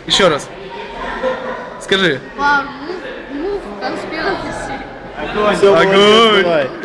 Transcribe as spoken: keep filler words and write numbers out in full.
Еще раз. Скажи. Вау, ну, ну, конспирация. Все, Огонь!